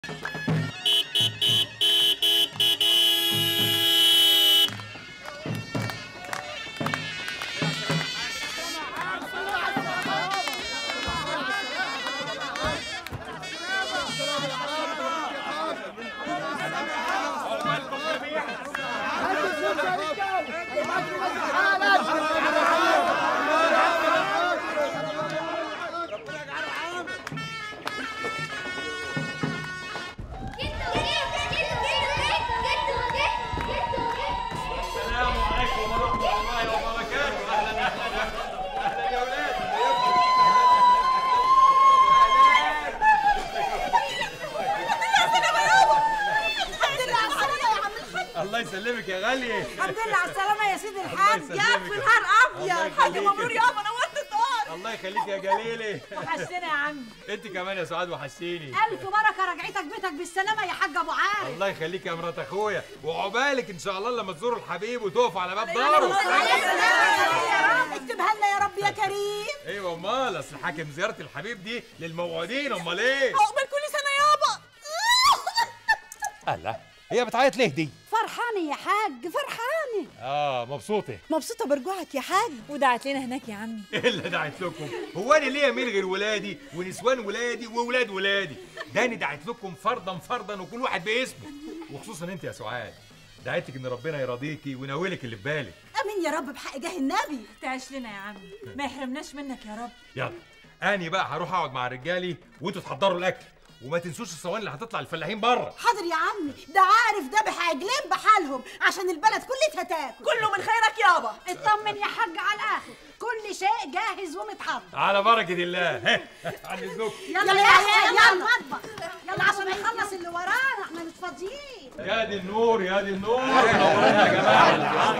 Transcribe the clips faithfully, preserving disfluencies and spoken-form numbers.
الله يسلمك يا غالية. الحمد لله على السلامة يا سيدي الحاج. يا في نهار أبيض. حاج مبروك يابا، نورت الدار. الله يخليك يا جليلي. وحشتني يا عم. أنت كمان يا سعاد وحشتيني. ألف بركة رجعتك بيتك بالسلامة يا حاج أبو عارف. الله يخليك يا مرات أخويا، وعقبالك إن شاء الله لما تزوروا الحبيب وتقفوا على باب داره. يا رب اكتبها لنا يا رب يا كريم. أيوة أمال، أصل حاكم زيارة الحبيب دي للموعودين، أمال إيه؟ عقبال كل سنة يابا. الله، هي بتعيط ليه دي؟ فرحانة يا حاج، فرحانة. اه مبسوطة. مبسوطة برجوعك يا حاج. ودعت لنا هناك يا عمي. ايه اللي دعت لكم؟ هو انا ليا مين غير ولادي ونسوان ولادي وولاد ولادي؟ ده انا دعت لكم فردا فردا وكل واحد باسمه، وخصوصا انت يا سعاد. دعيتك ان ربنا يرضيكي ويناولك اللي في بالك. امين يا رب بحق جاه النبي. تعيش لنا يا عمي، ما يحرمناش منك يا رب. يلا اني بقى هروح اقعد مع رجالي وانتوا تحضروا الاكل، وما تنسوش الصواني اللي هتطلع الفلاحين بره. حاضر يا عمي، ده عارف ذبح عجلين بحالهم عشان البلد كلها تاكل. كله من خيرك يابا. اطمن يا حاج على الاخر، كل شيء جاهز ومتحضر. على بركه الله. ها عن اذنكم. يلا يا يحيى يلا المطبخ، يلا عشان نخلص اللي ورانا، احنا مش فاضيين. يا دي النور يا دي النور. منورنا يا جماعه.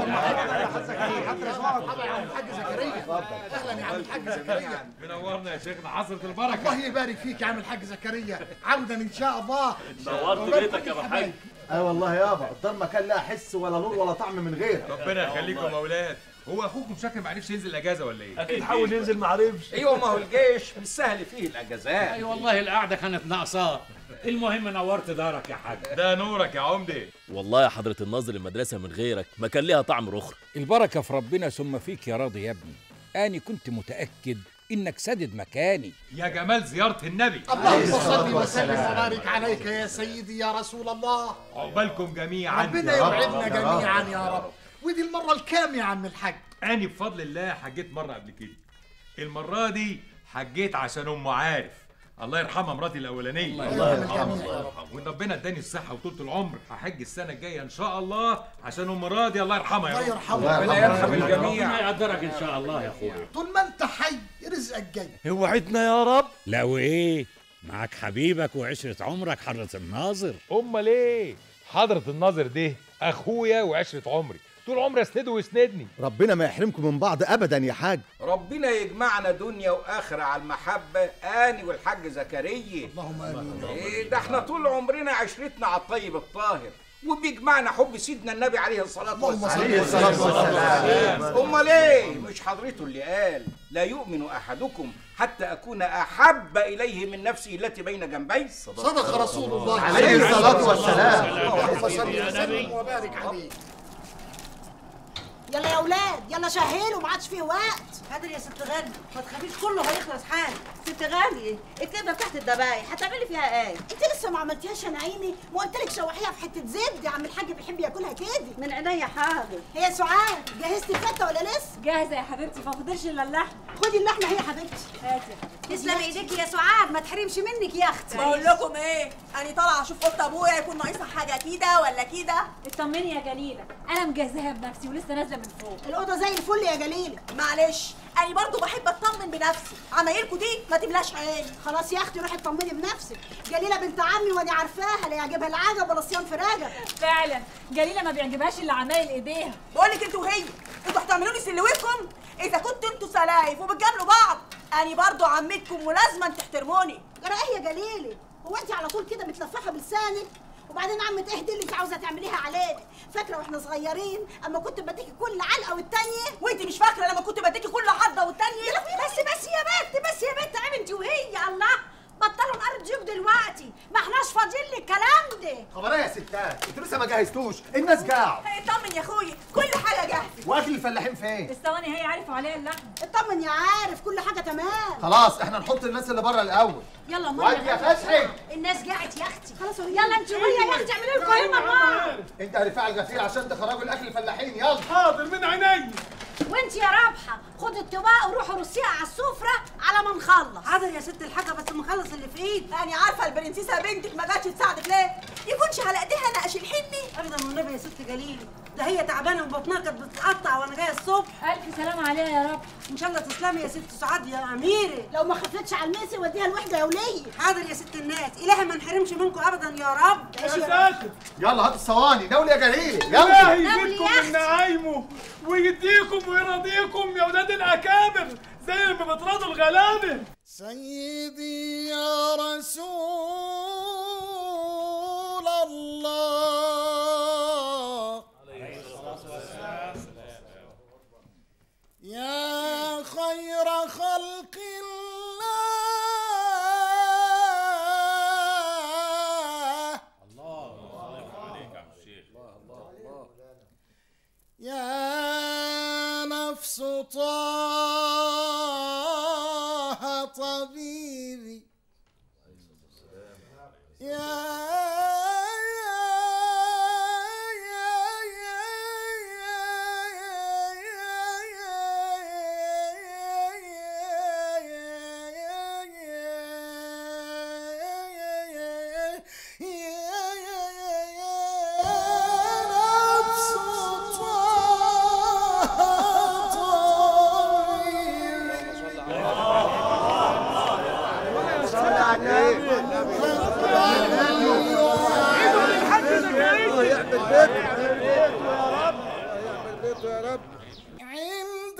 الحاج زكريا. اهلا يا عم الحاج زكريا. منورنا يا شيخنا، حصرت البركه. الله يبارك فيك يا عم الحاج زكريا، عودا ان شاء الله. نورت بيتك يا ابو حاج. اي والله يابا، الدار ما كان لها حس ولا نور ولا طعم من غيرها. ربنا يخليكم يا اولاد. هو اخوكم شاكر ما عرفش ينزل الاجازه ولا ايه؟ اكيد حاول ينزل ما عرفش. ايوه ما هو الجيش مش سهل فيه الاجازات. اي والله القعده كانت ناقصاه. المهم نورت دارك يا حاج. ده نورك يا عمدي. والله يا حضرة الناظر المدرسة من غيرك ما كان ليها طعم رخر. البركة في ربنا ثم فيك يا راضي يا ابني. أنا كنت متأكد إنك سدد مكاني. يا جمال زيارة النبي. اللهم صل وسلم وبارك عليك يا سيدي يا رسول الله. عقبالكم جميعا. ربنا يوعدنا جميعا يا رب. ودي المرة الكام يا عم الحاج؟ أنا بفضل الله حجيت مرة قبل كده. المرة دي حجيت عشان أم عارف. الله يرحمها مراتي الأولانية. الله يرحمها. وإن ربنا اداني الصحة وطولة العمر هحج السنة الجاية إن شاء الله عشان أم راضي الله يرحمها يا الله رب. يرحمها. ربنا يرحم الجميع. ربنا يقدرك ان شاء الله يا اخويا. طول ما انت حي رزقك جاي. اوعدنا يا رب. لا وايه؟ معك حبيبك وعشرة عمرك حضرة الناظر. أمال إيه؟ حضرة الناظر ده أخويا وعشرة عمري، طول عمري أسنده ويسندني. ربنا ما يحرمكم من بعض ابدا يا حاج. ربنا يجمعنا دنيا واخره على المحبه اني والحاج زكريا. اللهم امين. ايه ده احنا طول عمرنا عشرتنا على الطيب الطاهر، وبيجمعنا حب سيدنا النبي عليه الصلاه اللهم والسلام. صل وسلم. امال ايه؟ مش حضرته اللي قال لا يؤمن احدكم حتى اكون احب اليه من نفسي التي بين جنبي. صدق رسول الله عليه الصلاة والسلام. اللهم صل وسلم وبارك عليه. يلا يا اولاد يلا شهلوا، ما عادش فيه وقت. قادر يا ست غالي، ما تخافيش كله هيخلص حالا. ست غالي الكبده بتاعت الذبايح هتعملي فيها ايه؟ انت لسه ما عملتيهاش يا نعيمي؟ ما قلت لك شوحيها في حته زبده، عم الحاج بيحب ياكلها كده. من عينيا حاضر. هي سعاد جهزتي الفته ولا لسه؟ جاهزه يا حبيبتي، ما فاضلش الا اللحم. خدي اللحمه هي يا حبيبتي. هاتي. تسلم ايديك يا سعاد، ما تحرمش منك يا اختي. بقول لكم ايه؟ انا طالعه اشوف قط ابويا يكون ناقصها حاجه كده ولا كده. اطمني يا جليله، انا مجهزاها بنفسي ولسه نازله من فوق. الاوضه زي الفل يا جليله. معلش انا برضو بحب اطمن بنفسي، عمايلكوا دي ما تملاش عيني. خلاص يا اختي روحي اطمني بنفسك. جليله بنت عمي وانا عارفاها، لا يعجبها العجب ولا صيام في رجب. فعلا جليله ما بيعجبهاش الا عمايل ايديها. بقول لك انتوا وهي، انتوا هتعملوا لي سلويكم؟ اذا كنتوا انتوا سلايف وبتجاملوا بعض انا برضو عمتكم ولازما تحترموني. جرى ايه يا جليله؟ هو انت على طول كده متلفحه بلسانك؟ وبعدين عمة ايه دي اللي انت عاوزه تعمليها علينا؟ فاكره واحنا صغيرين اما كنت بديكي كل علقه والتانيه؟ وانت مش فاكره لما كنت بديكي كل عضه والتانيه؟ بس بس يا بنت بس يا بنت عيب انت وهي. الله بطلوا نقرب ضيوف دلوقتي، ما احناش فاضيين للكلام ده. خبر ايه يا ستات؟ انتوا لسه ما جهزتوش، الناس جاعوا. اطمن يا اخويا، كل حاجه جاهزه. واكل الفلاحين فين؟ الثواني هي عارفوا عليها اللحم. اطمن يا عارف، كل حاجه تمام. خلاص احنا نحط الناس اللي بره الاول. يلا وادي مريم يا فتحي. الناس جاعت يا اختي. خلاص يلا انت وهي يا اختي اعملوا لكم قايمه مع انت يا رفاع الغفير عشان تخرجوا الاكل الفلاحين. يلا حاضر من عيني. وانت يا رابحه خد الطباق وروحوا رصيها على السفره على ما نخلص. حاضر يا ست الحاجه، بس نخلص اللي في ايد. يعني عارفه البرنسيسه بنتك ما جاتش تساعدك ليه؟ يكونش على ايديها نقش الحني؟ ابدا والنبي يا ست جليل، ده هي تعبانه وبطنها كانت بتتقطع وانا جايه الصبح. الف سلامه عليها يا رب. ان شاء الله تسلمي يا ست سعاد يا اميره. لو ما خفتش على الميسي وديها الوحده يا وليه. حاضر يا ست الناس، الهي ما نحرمش منكم ابدا يا رب. يا ساتر. يلا هات الصواني. ناولي يا جليل. الله يلا يزيدكم من نعايمه ويديكم ويرضيكم يا ولاد الاكابر زي ما بتراضوا الغلابه. سيدي يا رسول الله يا خير خلق الله. يا نفس طه طبيبي يا عند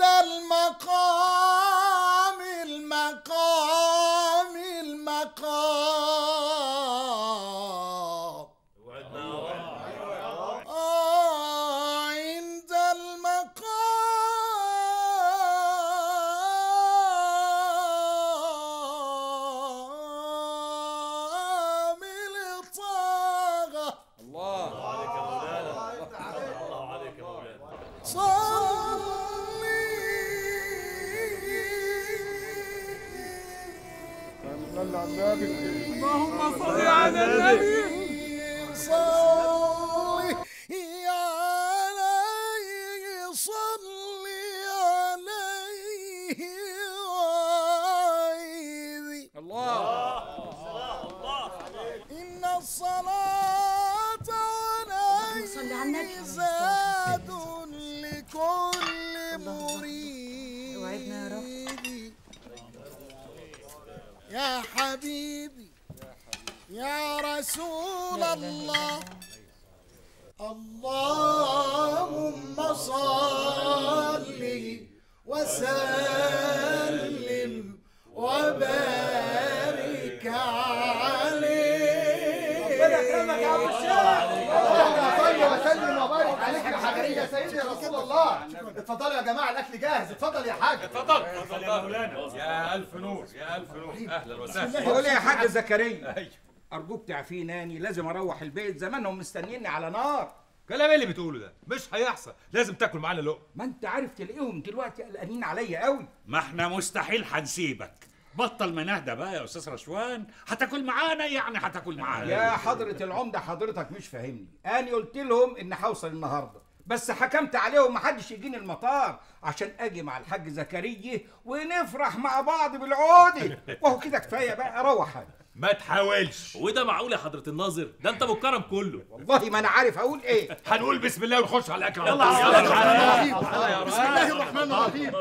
المقام المقام المقام آه عند المقام الطاغة. الله عليك يا مولانا. الله عليك يا مولانا. اللهم صل على النبي. صلي عليه صلي عليه وعيدي. الله إن الصلاة عليه زاد لكل مريد. وعدنا يا رب. يا حبيبي يا رسول الله اللهم صل وسلم وبارك عليه. ربنا يكرمك يا ابو الشيخ. اللهم صل وسلم وبارك عليك يا حبيبي يا سيدي يا رسول الله. اتفضلوا يا جماعه الاكل جاهز. اتفضل يا حاج. اتفضل اتفضل يا مولانا. يا الف نور يا الف نور. اهلا وسهلا. بقول يا حاج زكريا ارجوك تعفيناني، لازم اروح البيت، زمانهم مستنيني على نار. كلام ايه اللي بتقوله ده؟ مش هيحصل، لازم تاكل معانا لقمه. ما انت عارف تلاقيهم دلوقتي قلقانين عليا قوي. ما احنا مستحيل هنسيبك. بطل منهدة بقى يا استاذ رشوان. هتاكل معانا يعني هتاكل معانا. يا حضرة العمدة حضرتك مش فاهمني، انا قلت لهم ان هوصل النهارده، بس حكمت عليهم محدش يجيني المطار عشان اجي مع الحاج زكريا ونفرح مع بعض بالعودة، وهو كده كفايه بقى اروح انا. ما تحاولش. وده معقول يا حضرة الناظر؟ ده انت بالكرم كله. والله ما انا عارف اقول ايه. هنقول بسم الله ونخش على الاكل. يلا يلا بسم الله الرحمن الرحيم.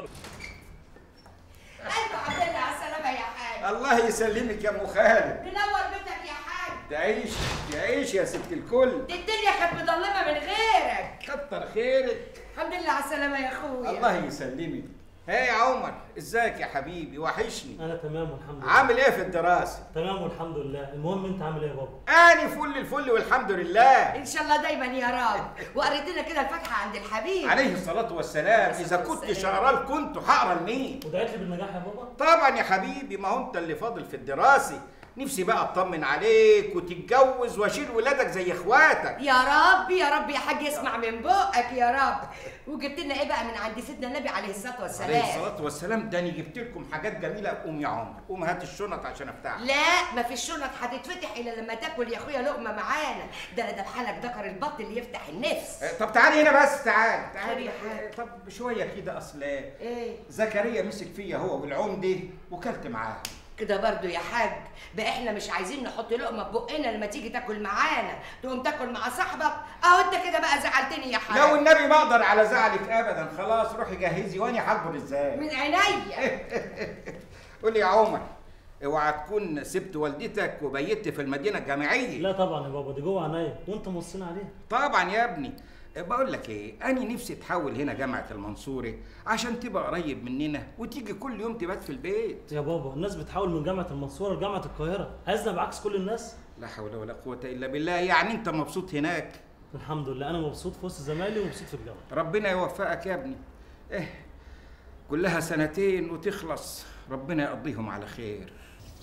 الف عبد الله على السلامه يا حاج. الله يسلمك يا ام خالد. منور بيتك يا حاج. تعيش تعيش يا ست الكل. دي الدنيا كانت مظلمه من غيرك. كتر خيرك. الحمد لله على السلامه يا اخويا. الله يسلمك. هاي يا عمر، ازيك يا حبيبي؟ وحشني. انا تمام والحمد لله. عامل ايه في الدراسه؟ تمام والحمد لله. المهم انت عامل ايه يا بابا؟ اني فل الفل والحمد لله. ان شاء الله دايما يا رب. وقريت لنا كده الفاتحه عند الحبيب عليه الصلاه والسلام. اذا كنت شعران كنت هقرا لمين؟ ودعيت لي بالنجاح يا بابا؟ طبعا يا حبيبي، ما هو انت اللي فاضل في الدراسه. نفسي بقى اطمن عليك وتتجوز واشيل ولادك زي اخواتك. يا رب يا رب يا حاج اسمع من بقك يا رب. وجبت لنا ايه بقى من عند سيدنا النبي عليه الصلاه والسلام؟ عليه الصلاه والسلام. ده انا جبت لكم حاجات جميله. قوم يا عمر، قوم هات الشنط عشان افتحها. لا ما فيش شنط هتتفتح الا لما تاكل يا اخويا لقمه معانا. ده انا دبحلك ذكر البط اللي يفتح النفس. طب تعالي هنا بس، تعالي تعالي يا حاج. طب شويه كده، اصل ايه زكريا مسك فيا هو والعمده وكلت معاه كده برضو يا حاج. بقى احنا مش عايزين نحط لقمه في بقنا لما تيجي تاكل معانا تقوم تاكل مع صاحبك؟ اهو انت كده بقى زعلتني يا حاج. لو النبي ما اقدر على زعلك ابدا. خلاص روحي جهزي وانا هكبر ازاي من عينيا. قولي يا عمر، اوعى تكون سبت والدتك وبيت في المدينه الجامعيه. لا طبعا يا بابا، دي جوه عينيا وانت موصينا عليها. طبعا يا ابني. بقول لك ايه، انا نفسي تحول هنا جامعه المنصوره عشان تبقى قريب مننا وتيجي كل يوم تبات في البيت. يا بابا الناس بتحاول من جامعه المنصوره لجامعه القاهره، عايزنا بعكس كل الناس؟ لا حول ولا قوه الا بالله. يعني انت مبسوط هناك؟ الحمد لله انا مبسوط في وسط زمايلي ومبسوط في الجامعه. ربنا يوفقك يا ابني. ايه كلها سنتين وتخلص، ربنا يقضيهم على خير.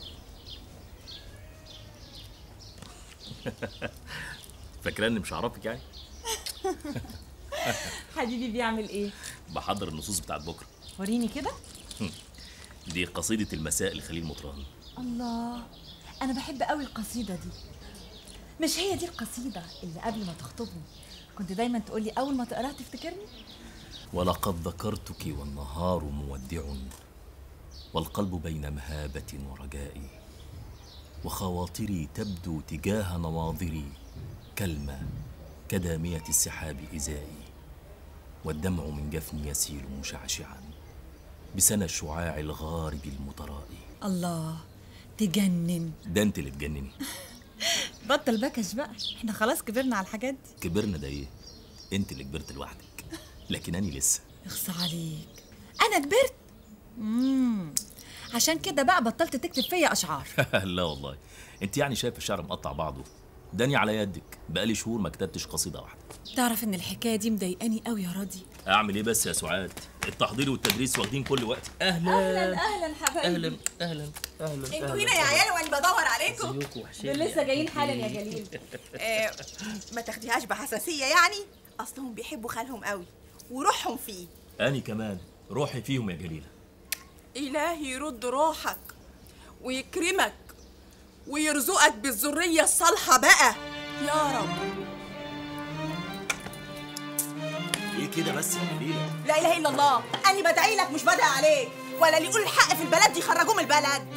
فاكراني مش هعرفك يعني؟ حبيبي بيعمل ايه؟ بحضر النصوص بتاعت بكره. وريني كده. دي قصيدة المساء لخليل مطران. الله، انا بحب قوي القصيدة دي. مش هي دي القصيدة اللي قبل ما تخطبني كنت دايما تقولي اول ما تقراها تفتكرني؟ ولقد ذكرتك والنهار مودع، والقلب بين مهابة ورجاء، وخواطري تبدو تجاه نواظري كالماء كدامية السحاب إزائي، والدمع من جفني يسيل مشعشعا بسنى الشعاع الغارب المترائي. الله، تجنن. ده انت اللي تجنني. بطل بكش بقى، احنا خلاص كبرنا على الحاجات دي. كبرنا ده ايه؟ انت اللي كبرت لوحدك، لكن انا لسه. اخصى عليك، انا كبرت؟ امم عشان كده بقى بطلت تكتب فيا اشعار. لا والله، انت يعني شايف الشعر مقطع بعضه؟ داني على يدك، بقالي شهور ما كتبتش قصيده واحده. تعرف ان الحكايه دي مضايقاني قوي يا راضي. اعمل ايه بس يا سعاد؟ التحضير والتدريس واخدين كل وقتي. اهلا اهلا اهلا حبايبي. اهلا اهلا اهلا. انتوا هنا يا عيال وانا بدور عليكم. دول لسه جايين حالا يا جليل. آه ما تاخديهاش بحساسيه يعني، اصلهم بيحبوا خالهم قوي وروحهم فيه. اني كمان روحي فيهم يا جليله. الهي يرد روحك ويكرمك ويرزقك بالذريه الصالحه بقى يا رب. ايه كده بس يا جليله؟ لا اله الا الله، انا بدعي لك مش بدعي عليك، ولا اللي يقول الحق في البلد دي يخرجوه من البلد.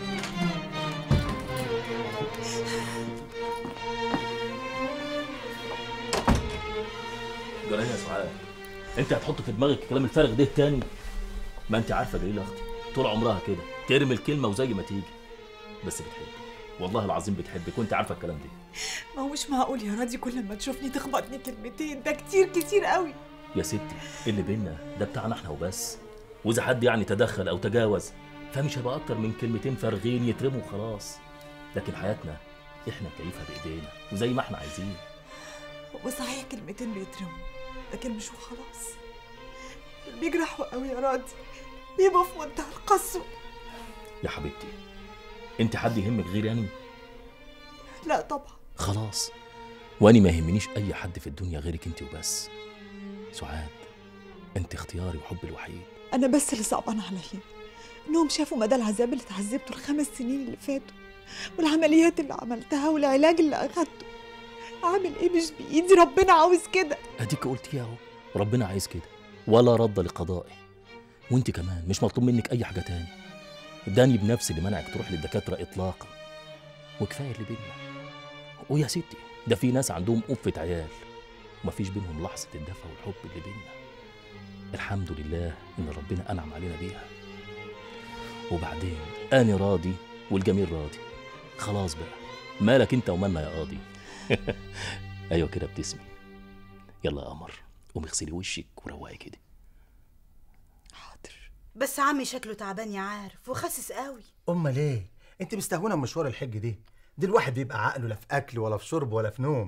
جرايه يا سعاد، انت هتحط في دماغك الكلام الفارغ ده تاني؟ ما انت عارفه جليله اختي طول عمرها كده ترمي الكلمه وزي ما تيجي، بس بتحبك والله العظيم بتحبك وانت عارفه الكلام ده. ما هو مش معقول يا راضي كل ما تشوفني تخبطني كلمتين، ده كتير كتير قوي يا ستي. اللي بينا ده بتاعنا احنا وبس، واذا حد يعني تدخل او تجاوز فمش هيبقى اكتر من كلمتين فارغين يترموا وخلاص، لكن حياتنا احنا نكيفها بايدينا وزي ما احنا عايزين. وصحيح كلمتين بيترموا لكن مش وخلاص، بيجرحوا قوي يا راضي، بيبقوا في منتهى القسوه. يا حبيبتي انت حد يهمك غير يعني؟ لا طبعا. خلاص، واني ما يهمنيش اي حد في الدنيا غيرك انت وبس. سعاد انت اختياري وحبي الوحيد. انا بس اللي صعبان عليا انهم شافوا مدى العذاب اللي اتعذبته الخمس سنين اللي فاتوا، والعمليات اللي عملتها والعلاج اللي اخدته. اعمل ايه؟ مش بايدي، ربنا عاوز كده. اديك قلتيها اهو، ربنا عايز كده ولا رد لقضائي. وانت كمان مش مطلوب منك اي حاجه تاني. داني بنفسي اللي منعك تروح للدكاتره اطلاقا، وكفايه اللي بينا. ويا ستي ده في ناس عندهم قفه عيال ومفيش بينهم لحظه الدفى والحب اللي بينا. الحمد لله ان ربنا انعم علينا بيها. وبعدين انا راضي والجميل راضي، خلاص بقى مالك انت ومالنا يا قاضي. ايوه كده ابتسمي. يلا يا قمر قومي اغسلي وشك وروقي كده. حاضر. بس عمي شكله تعبان يا عارف وخاسس قوي. امال ايه؟ انت مستهونه بمشوار الحج دي؟ دي الواحد بيبقى عقله لا في اكل ولا في شرب ولا في نوم،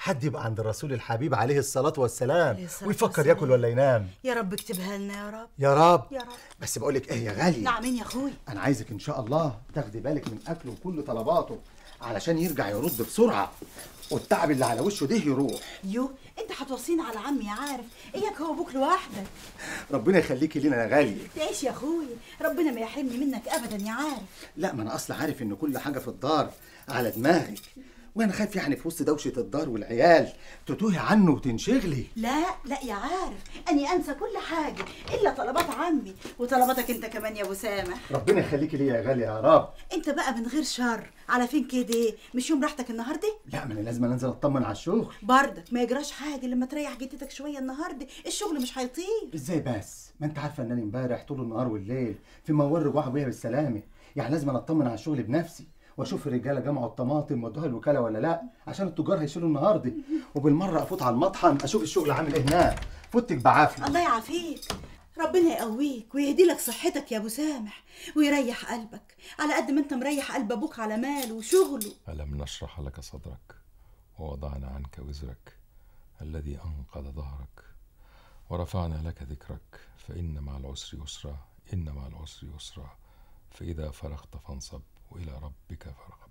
حد يبقى عند الرسول الحبيب عليه الصلاة والسلام عليه الصلاة ويفكر والسلام. ياكل ولا ينام. يا رب اكتبها لنا يا رب. يا رب. يا رب. بس بقول لك ايه يا غالية؟ نعمين يا اخوي. انا عايزك ان شاء الله تاخدي بالك من اكله وكل طلباته علشان يرجع يرد بسرعة والتعب اللي على وشه ده يروح. يو انت هتوصينا على عمي عارف، اياك هو ابوك لوحدك. ربنا يخليكي لينا يا غالية. تعيش يا اخوي، ربنا ما يحرمني منك ابدا يا عارف. لا ما انا اصلا عارف ان كل حاجة في الدار على دماغك، وانا خايف يعني في وسط دوشة الدار والعيال تتوهي عنه وتنشغلي. لا لا يا عارف، اني انسى كل حاجه الا طلبات عمي وطلباتك انت كمان يا ابو سامح. ربنا يخليكي ليا يا غالية يا رب. انت بقى من غير شر على فين كده؟ مش يوم راحتك النهارده؟ لا ما انا لازم انزل اطمن على الشغل. بردك ما يجراش حاجه لما تريح جدتك شويه النهارده، الشغل مش هيطير. ازاي بس؟ ما انت عارفه ان انا امبارح طول النهار والليل في موال رجوع ابويا بالسلامه، يعني لازم أنا اطمن على الشغل بنفسي واشوف الرجاله جمعوا الطماطم ودوها الوكاله ولا لا، عشان التجار هيشيلوا النهارده، وبالمره افوت على المطحن اشوف الشغل عامل ايه هناك. فوتك بعافيه. الله يعافيك، ربنا يقويك ويهدي لك صحتك يا ابو سامح ويريح قلبك على قد ما انت مريح قلب ابوك على ماله وشغله. ألم نشرح لك صدرك ووضعنا عنك وزرك الذي أنقض ظهرك ورفعنا لك ذكرك فإن مع العسر يسرا إن مع العسر يسرا فإذا فرغت فانصب وإلى ربك فارغب.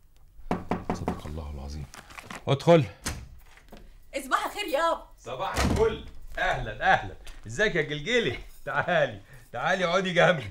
صدق الله العظيم. ادخل. صباح الخير يابا. صباح الفل. اهلا اهلا. ازيك يا جلجلي؟ تعالي تعالي اقعدي جنبي.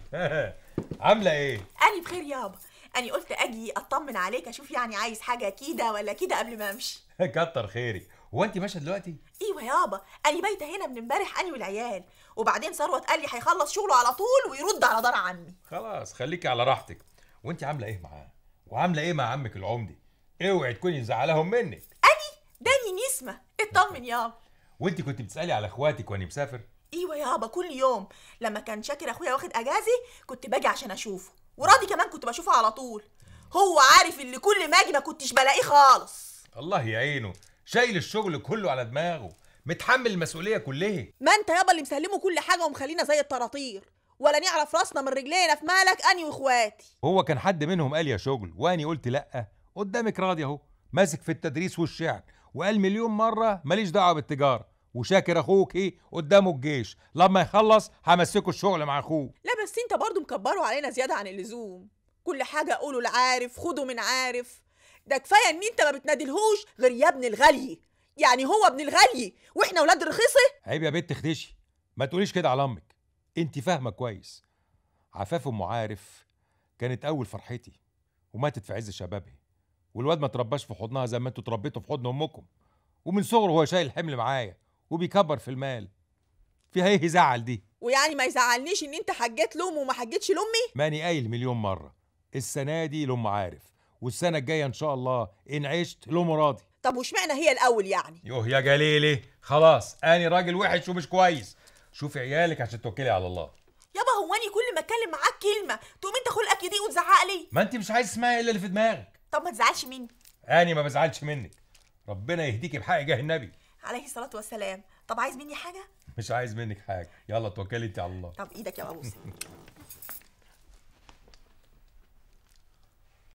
عامله ايه؟ أنا بخير يابا، أنا قلت أجي أطمن عليك أشوف يعني عايز حاجة كده ولا كده قبل ما أمشي. كتر خيرك. هو أنت ماشية دلوقتي؟ أيوة يابا، أنا بايتة هنا من امبارح أنا والعيال، وبعدين ثروت قال لي هيخلص شغله على طول ويرد على دار عمي. خلاص خليكي على راحتك. وأنت عاملة إيه معاه؟ وعاملة إيه مع عمك العمدي؟ اوعي تكوني مزعلاهم منك. أني داني نسمة، اطمن يابا. وأنت كنت بتسألي على إخواتك وأنا مسافر؟ ايوه يابا، كل يوم لما كان شاكر اخويا واخد اجازه كنت باجي عشان اشوفه، وراضي كمان كنت بشوفه على طول. هو عارف اللي كل ما اجي ما كنتش بلاقيه خالص. الله يعينه، شايل الشغل كله على دماغه، متحمل المسؤوليه كلها. ما انت يابا اللي مسلمه كل حاجه ومخلينا زي الطراطير، ولا نعرف راسنا من رجلينا في مالك اني واخواتي. هو كان حد منهم قال يا شغل واني قلت لا؟ قدامك راضي اهو، ماسك في التدريس والشعر، وقال مليون مره ماليش دعوه بالتجاره. وشاكر اخوك ايه قدامه الجيش، لما يخلص همسكه الشغل مع اخوه. لا بس انت برضو مكبره علينا زياده عن اللزوم، كل حاجه قولوا لعارف خدوا من عارف. ده كفايه ان انت ما بتنادلهوش غير يا ابن الغالي، يعني هو ابن الغالي واحنا ولاد الرخيصه. عيب يا بنت خدشي، ما تقوليش كده على امك، انت فاهمه كويس. عفاف ام عارف كانت اول فرحتي وماتت في عز شبابها، والواد ما ترباش في حضنها زي ما انتوا تربيتوا في حضن امكم، ومن صغره هو شايل الحمل معايا وبيكبر في المال. فيها ايه يزعل دي؟ ويعني ما يزعلنيش ان انت حجيت لامه وما حجيتش لامي؟ ماني قايل مليون مره، السنه دي لام عارف، والسنه الجايه ان شاء الله ان عشت لام راضي. طب واشمعنى هي الاول يعني؟ يوه يا جليلي، خلاص اني راجل وحش ومش كويس. شوفي عيالك عشان توكلي على الله. يابا هو اني كل ما اتكلم معاك كلمه تقوم انت خلقك يضيق وتزعق لي؟ ما انت مش عايز تسمعي الا اللي في دماغك. طب ما تزعلش مني. اني ما بزعلش منك، ربنا يهديكي بحق جاه النبي عليه الصلاه والسلام. طب عايز مني حاجه؟ مش عايز منك حاجه، يلا توكلي انت على الله. طب ايدك يا بابوس.